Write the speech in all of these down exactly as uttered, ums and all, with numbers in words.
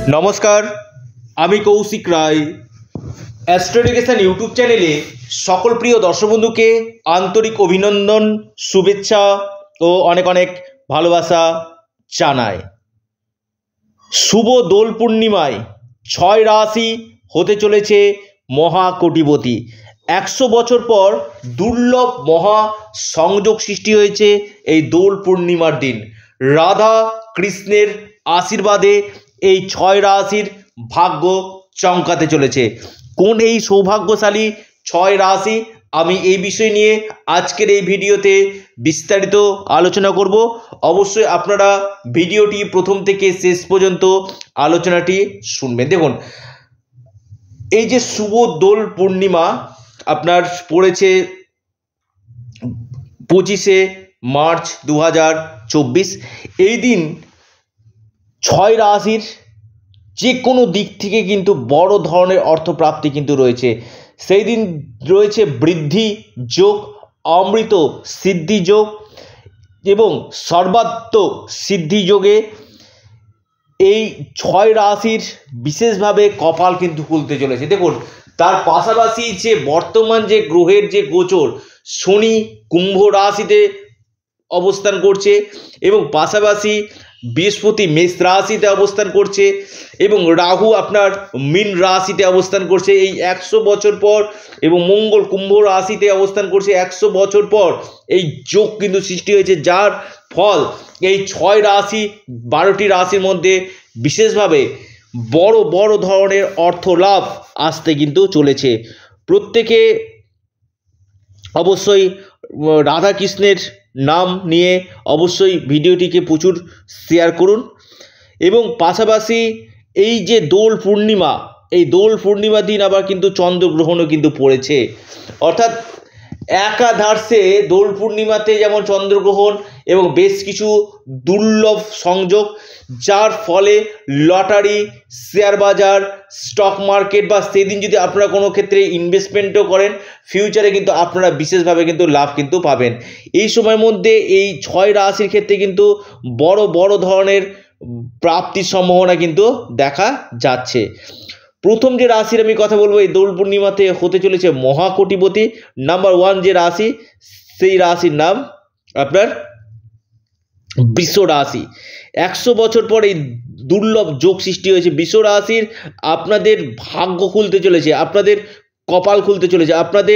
নমস্কার, আমি Koushik Roy. Astro education YouTube চ্যানেলে সকল প্রিয় দর্শক বন্ধুকে আন্তরিক অভিনন্দন, শুভেচ্ছা ও অনেক অনেক ভালোবাসা জানাই। শুভ দোল পূর্ণিমায় ছয় রাশি হতে চলেছে মহাকোটিপতি। একশো বছর পর দুর্লভ মহা সংযোগ সৃষ্টি হয়েছে এই দোল পূর্ণিমার দিন। রাধা কৃষ্ণের আশীর্বাদে এই ছয় রাশির ভাগ্য চমকাতে চলেছে। কোন এই সৌভাগ্যশালী ছয় রাশি, আমি এই বিষয় নিয়ে আজকের এই ভিডিওতে বিস্তারিত আলোচনা করব। অবশ্যই আপনারা ভিডিওটি প্রথম থেকে শেষ পর্যন্ত আলোচনাটি শুনবেন। দেখুন, এই যে শুভ দোল পূর্ণিমা আপনার পড়েছে পঁচিশে মার্চ দু হাজার চব্বিশ। এই দিন ছয় রাশির যে কোনো দিক থেকে কিন্তু বড় ধরনের অর্থপ্রাপ্তি কিন্তু রয়েছে। সেই দিন রয়েছে বৃদ্ধি যোগ, অমৃত সিদ্ধি যোগ এবং সর্বাত্ম সিদ্ধি যোগে এই ছয় রাশির বিশেষভাবে কপাল কিন্তু খুলতে চলেছে। দেখুন, তার পাশাপাশি যে বর্তমান যে গ্রহের যে গোচর, শনি কুম্ভ রাশিতে অবস্থান করছে এবং পাশাপাশি বৃহস্পতি মেষ রাশিতে অবস্থান করছে এবং রাহু আপনার মীন রাশিতে অবস্থান করছে এই একশো বছর পর, এবং মঙ্গল কুম্ভ রাশিতে অবস্থান করছে একশো বছর পর। এই যোগ কিন্তু সৃষ্টি হয়েছে, যার ফল এই ছয় রাশি বারোটি রাশির মধ্যে বিশেষভাবে বড় বড় ধরনের অর্থ লাভ আসতে কিন্তু চলেছে। প্রত্যেকে অবশ্যই রাধা কৃষ্ণের নাম নিয়ে অবশ্যই ভিডিওটিকে প্রচুর শেয়ার করুন এবং পাশাপাশি এই যে দোল পূর্ণিমা, এই দোল পূর্ণিমার দিন আবার কিন্তু চন্দ্রগ্রহণও কিন্তু পড়েছে। অর্থাৎ একাধারে দোল পূর্ণিমাতে যেমন চন্দ্রগ্রহণ এবং বেশ কিছু দুর্লভ সংযোগ, যার ফলে লটারি, শেয়ার বাজার, স্টক মার্কেট বা সেদিন যদি আপনারা কোনো ক্ষেত্রে ইনভেস্টমেন্টও করেন, ফিউচারে কিন্তু আপনারা বিশেষভাবে কিন্তু লাভ কিন্তু পাবেন। এই সময়ের মধ্যে এই ছয় রাশির ক্ষেত্রে কিন্তু বড় বড় ধরনের প্রাপ্তির সম্ভাবনা কিন্তু দেখা যাচ্ছে। প্রথম যে রাশির আমি কথা বলবো, এই দোল পূর্ণিমাতে হতে চলেছে মহাকোটিপতি। নাম্বার ওয়ান যে রাশি, সেই রাশির নাম আপনার বৃষ রাশি। একশো বছর পর এই দুর্লভ যোগ সৃষ্টি হয়েছে বৃষ রাশির। আপনাদের ভাগ্য খুলতে চলেছে, আপনাদের কপাল খুলতে চলেছে, আপনাদের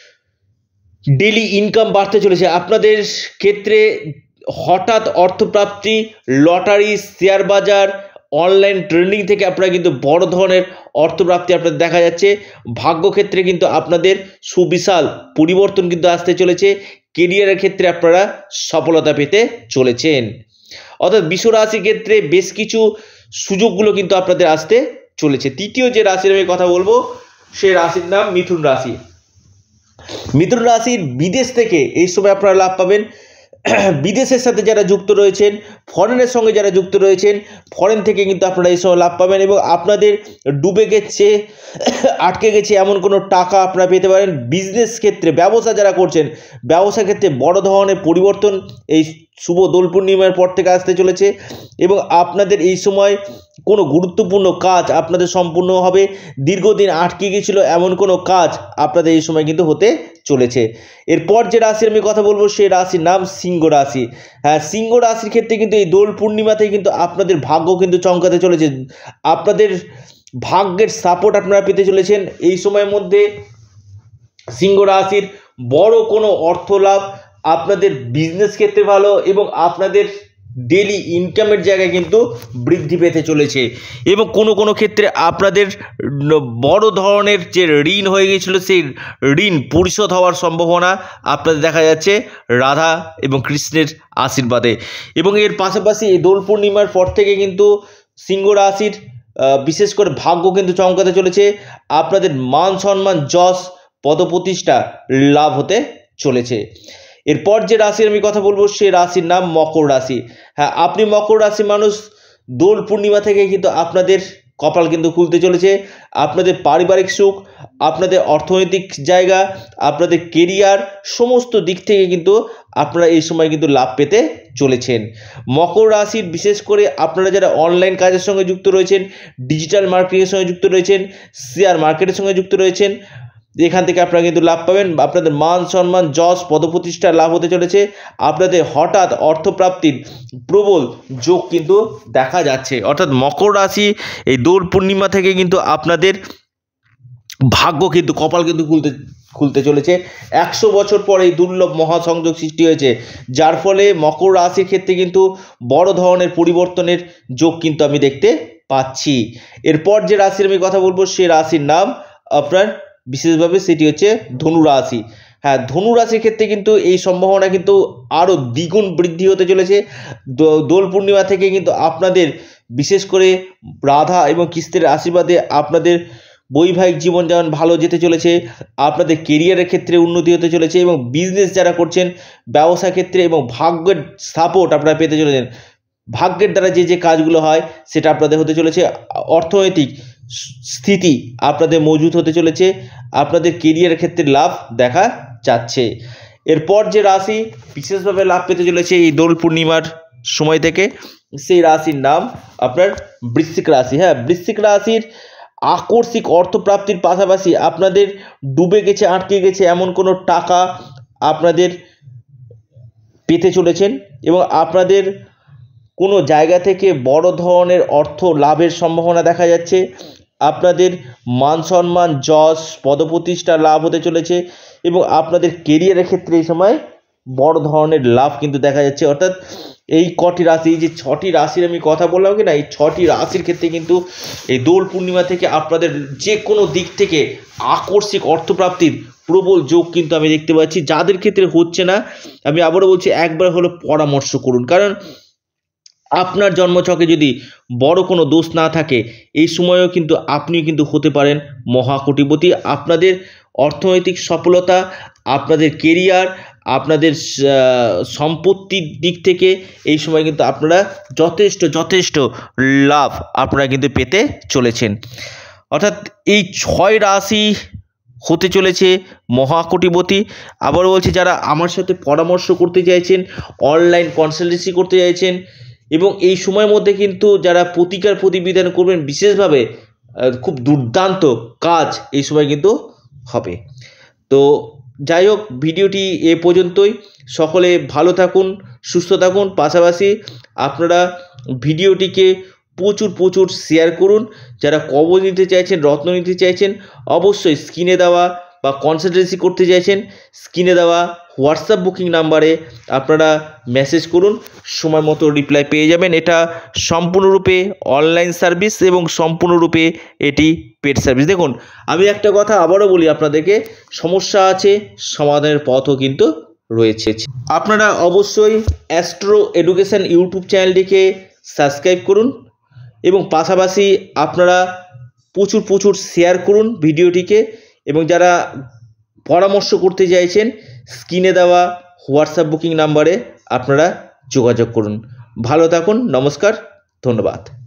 ডেলি ইনকাম বাড়তে চলেছে, আপনাদের ক্ষেত্রে হঠাৎ অর্থপ্রাপ্তি, লটারি, শেয়ার বাজার, অনলাইন ট্রেডিং থেকে আপনারা কিন্তু বড় ধরনের অর্থপ্রাপ্তি আপনাদের দেখা যাচ্ছে। ভাগ্যক্ষেত্রে কিন্তু আপনাদের সুবিশাল পরিবর্তন কিন্তু আসতে চলেছে। কেরিয়ারের ক্ষেত্রে আপনারা সফলতা পেতে চলেছেন। অর্থাৎ বৃষ রাশির ক্ষেত্রে বেশ কিছু সুযোগগুলো কিন্তু আপনাদের আসতে চলেছে। তৃতীয় যে রাশির আমি কথা বলবো, সেই রাশির নাম মিথুন রাশি। মিথুন রাশির বিদেশ থেকে এই সময় আপনারা লাভ পাবেন। বিদেশের সাথে যারা যুক্ত রয়েছেন, ফরেনের সঙ্গে যারা যুক্ত রয়েছেন, ফরেন থেকে কিন্তু আপনারা এই সময় লাভ পাবেন এবং আপনাদের ডুবে গেছে, আটকে গেছে এমন কোনো টাকা আপনারা পেতে পারেন। বিজনেস ক্ষেত্রে, ব্যবসা যারা করছেন, ব্যবসা ক্ষেত্রে বড় ধরনের পরিবর্তন এই শুভ দোল পূর্ণিমার পর থেকে আসতে চলেছে এবং আপনাদের এই সময় কোনো গুরুত্বপূর্ণ কাজ আপনাদের সম্পূর্ণ হবে। দীর্ঘদিন আটকে গিয়েছিল এমন কোনো কাজ আপনাদের এই সময় কিন্তু হতে চলেছে। এরপর যে রাশির আমি কথা বলবো, সেই রাশির নাম সিংহ রাশি। হ্যাঁ, সিংহ রাশির ক্ষেত্রে কিন্তু এই দোল পূর্ণিমাতে কিন্তু আপনাদের ভাগ্য কিন্তু চমকাতে চলেছে। আপনাদের ভাগ্যের সাপোর্ট আপনারা পেতে চলেছেন এই সময়ের মধ্যে। সিংহ রাশির বড় কোনো অর্থ লাভ, আপনাদের বিজনেস ক্ষেত্রে ভালো এবং আপনাদের ডেলি ইনকামের জায়গায় কিন্তু বৃদ্ধি পেতে চলেছে এবং কোনো কোনো ক্ষেত্রে আপনাদের বড় ধরনের যে ঋণ হয়ে গিয়েছিল, সেই ঋণ পরিশোধ হওয়ার সম্ভাবনা আপনাদের দেখা যাচ্ছে রাধা এবং কৃষ্ণের আশীর্বাদে। এবং এর পাশাপাশি এই দোল পূর্ণিমার পর থেকে কিন্তু সিংহ রাশির বিশেষ করে ভাগ্য কিন্তু চমকাতে চলেছে। আপনাদের মান সম্মান, যশ, পদপ্রতিষ্ঠা লাভ হতে চলেছে। এরপর যে রাশির আমি কথা বলবো, সে রাশির নাম মকর রাশি। হ্যাঁ, আপনি মকর রাশি মানুষ, দোল পূর্ণিমা থেকে কিন্তু আপনাদের কপাল কিন্তু খুলতে চলেছে। আপনাদের পারিবারিক সুখ, আপনাদের অর্থনৈতিক জায়গা, আপনাদের কেরিয়ার সমস্ত দিক থেকে কিন্তু আপনারা এই সময় কিন্তু লাভ পেতে চলেছেন। মকর রাশির বিশেষ করে আপনারা যারা অনলাইন কাজের সঙ্গে যুক্ত রয়েছেন, ডিজিটাল মার্কেটিংয়ের সঙ্গে যুক্ত রয়েছেন, শেয়ার মার্কেটের সঙ্গে যুক্ত রয়েছেন, এখান থেকে আপনারা কিন্তু লাভ পাবেন। আপনাদের মান সম্মান যশ পদপ্রতিষ্ঠা লাভ হতে চলেছে। আপনাদের হঠাৎ অর্থপ্রাপ্তির প্রবল যোগ কিন্তু দেখা যাচ্ছে। অর্থাৎ মকর রাশি এই দোল পূর্ণিমা থেকে কিন্তু আপনাদের ভাগ্য কিন্তু কপাল কিন্তু খুলতে খুলতে চলেছে। একশো বছর পর এই দুর্লভ মহাসংযোগ সৃষ্টি হয়েছে, যার ফলে মকর রাশির ক্ষেত্রে কিন্তু বড় ধরনের পরিবর্তনের যোগ কিন্তু আমি দেখতে পাচ্ছি। এরপর যে রাশির আমি কথা বলবো সে রাশির নাম আপনার বিশেষভাবে সেটি হচ্ছে ধনু রাশি। হ্যাঁ, ধনু রাশির ক্ষেত্রে কিন্তু এই সম্ভাবনা কিন্তু আরও দ্বিগুণ বৃদ্ধি হতে চলেছে। দোল পূর্ণিমা থেকে কিন্তু আপনাদের বিশেষ করে রাধা এবং কৃষ্ণের আশীর্বাদে আপনাদের বৈবাহিক জীবন যেমন ভালো যেতে চলেছে, আপনাদের কেরিয়ারের ক্ষেত্রে উন্নতি হতে চলেছে এবং বিজনেস যারা করছেন ব্যবসা ক্ষেত্রে এবং ভাগ্যের সাপোর্ট আপনারা পেতে চলেছেন। ভাগ্যের দ্বারা যে যে কাজগুলো হয় সেটা আপনাদের হতে চলেছে। অর্থনৈতিক স্থিতি আপনাদের মজবুত হতে চলেছে। আপনাদের কেরিয়ারের ক্ষেত্রে লাভ দেখা যাচ্ছে। এরপর যে রাশি বিশেষভাবে লাভ পেতে চলেছে এই দোল পূর্ণিমার সময় থেকে, সেই রাশির নাম আপনার বৃশ্চিক রাশি। হ্যাঁ, বৃশ্চিক রাশির আকস্মিক অর্থপ্রাপ্তির পাশাপাশি আপনাদের ডুবে গেছে, আটকে গেছে এমন কোনো টাকা আপনাদের পেতে চলেছেন এবং আপনাদের কোনো জায়গা থেকে বড় ধরনের অর্থ লাভের সম্ভাবনা দেখা যাচ্ছে। আপনাদের মান সম্মান যশ পদপ্রতিষ্ঠা লাভ হতে চলেছে এবং আপনাদের কেরিয়ারের ক্ষেত্রে এই সময় বড় ধরনের লাভ কিন্তু দেখা যাচ্ছে। অর্থাৎ এই কটি রাশি, যে ছটি রাশির আমি কথা বললাম কি না, এই ছটি রাশির ক্ষেত্রে কিন্তু এই দোল পূর্ণিমা থেকে আপনাদের যে কোনো দিক থেকে আকস্মিক অর্থপ্রাপ্তির প্রবল যোগ কিন্তু আমি দেখতে পাচ্ছি। যাদের ক্ষেত্রে হচ্ছে না, আমি আবারও বলছি, একবার হলো পরামর্শ করুন। কারণ আপনার জন্মছকে যদি বড় কোনো দোষ না থাকে, এই সময়েও কিন্তু আপনি কিন্তু হতে পারেন মহাকোটিপতি। আপনাদের অর্থনৈতিক সফলতা, আপনাদের কেরিয়ার, আপনাদের সম্পত্তির দিক থেকে এই সময় কিন্তু আপনারা যথেষ্ট যথেষ্ট লাভ আপনারা কিন্তু পেতে চলেছেন। অর্থাৎ এই ছয় রাশি হতে চলেছে মহাকোটিপতি। আবারও বলছি, যারা আমার সাথে পরামর্শ করতে চাইছেন, অনলাইন কনসালটেন্সি করতে চাইছেন এবং এই সময়ের মধ্যে কিন্তু যারা প্রতিকার প্রতিবিধান করবেন, বিশেষভাবে খুব দুর্দান্ত কাজ এই সময় কিন্তু হবে। তো যাই হোক, ভিডিওটি এ পর্যন্তই। সকলে ভালো থাকুন, সুস্থ থাকুন। পাশাপাশি আপনারা ভিডিওটিকে প্রচুর প্রচুর শেয়ার করুন। যারা কবজ নিতে চাইছেন, রত্ন নিতে চাইছেন, অবশ্যই স্ক্রিনে দেওয়া বা কনসালটেন্সি করতে চাইছেন, স্ক্রিনে দেওয়া হোয়াটসঅ্যাপ বুকিং নাম্বারে আপনারা মেসেজ করুন, সময় মতো রিপ্লাই পেয়ে যাবেন। এটা সম্পূর্ণরূপে অনলাইন সার্ভিস এবং সম্পূর্ণরূপে এটি পেড সার্ভিস। দেখুন, আমি একটা কথা আবারও বলি আপনাদেরকে, সমস্যা আছে, সমাধানের পথও কিন্তু রয়েছে। আপনারা অবশ্যই অ্যাস্ট্রো এডুকেশন ইউটিউব চ্যানেলটিকে সাবস্ক্রাইব করুন এবং পাশাপাশি আপনারা প্রচুর প্রচুর শেয়ার করুন ভিডিওটিকে। এবং যারা পরামর্শ করতে চাইছেন, স্ক্রিনে দেওয়া হোয়াটসঅ্যাপ বুকিং নাম্বারে আপনারা যোগাযোগ করুন। ভালো থাকুন, নমস্কার, ধন্যবাদ।